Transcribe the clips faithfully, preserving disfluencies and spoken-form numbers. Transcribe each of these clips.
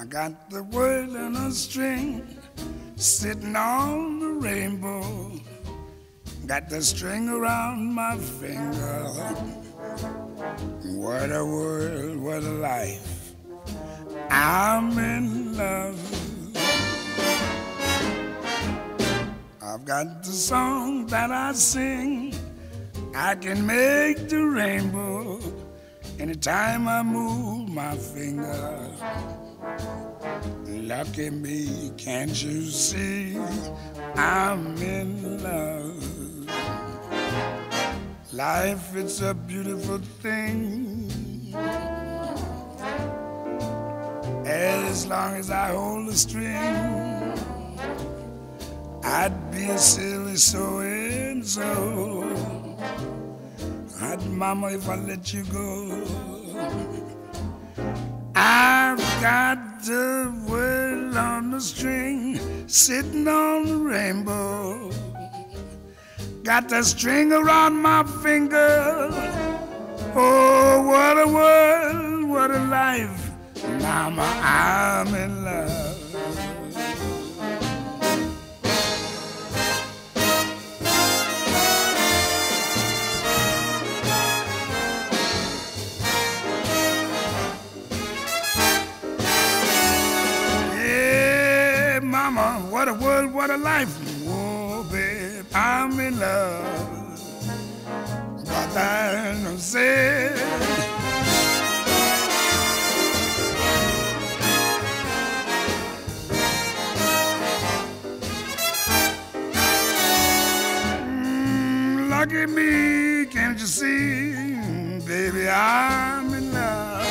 got the world on a string, sitting on the rainbow. Got the string around my finger. What a world, what a life. I'm in love. I've got the song that I sing. I can make the rainbow anytime I move my finger. Lucky me, can't you see? I'm in love. Life, it's a beautiful thing. As long as I hold the string, I'd be a silly so-and-so. I'd, mama, if I let you go. I've got the world on the string, sitting on the rainbow. Got the string around my finger. Oh, what a world, what a life. Mama, I'm in love. Yeah, mama, what a world, what a life. Oh, babe, I'm in love. But I don't say lucky me, can't you see, baby, I'm in love.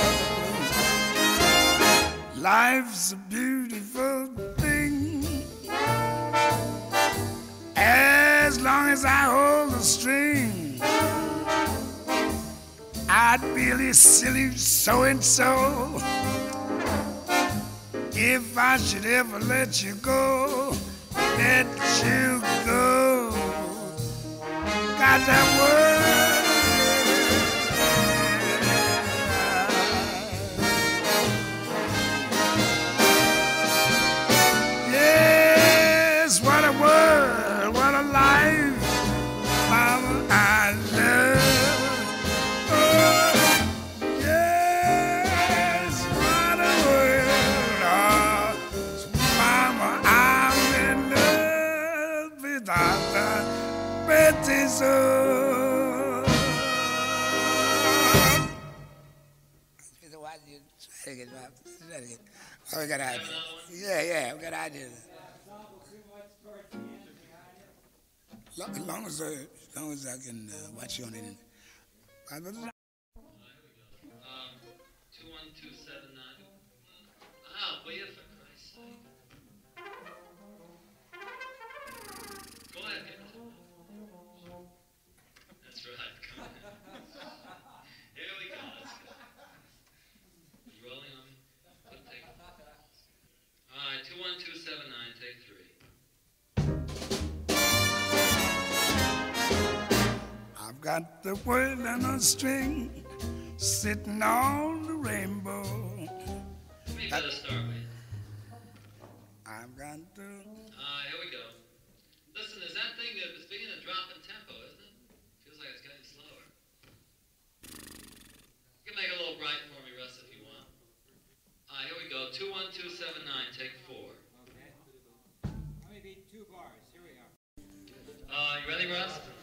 Life's a beautiful thing. As long as I hold the string, I'd be a silly so-and-so if I should ever let you go, let you go. Got that word. Yes, what a world, what a life, mama, I love. Oh, yes, what a world, oh, mama, I'm in love without that. Betty so. Oh, we got ideas. Yeah, yeah, we got ideas. Long, as long as, uh, as long as I can uh, watch you on it. Um, two one two seven nine. Ah, will you, for Christ's sake? Go ahead, get it. That's right, come on. Here we go, let's go. You rolling on me? Good take. All right, two one two seven nine, take three. I've got the world on a string, sitting on the rainbow. We better start with. I've got the... Ah, here we go. Listen, is that thing that it's beginning to drop in tempo, isn't it? Feels like it's getting slower. You can make it a little bright for me, Russ, if you want. Ah, here we go. two one two seven nine, take four. Okay. Let me beat two bars. Here we are. Uh, you ready, Russ?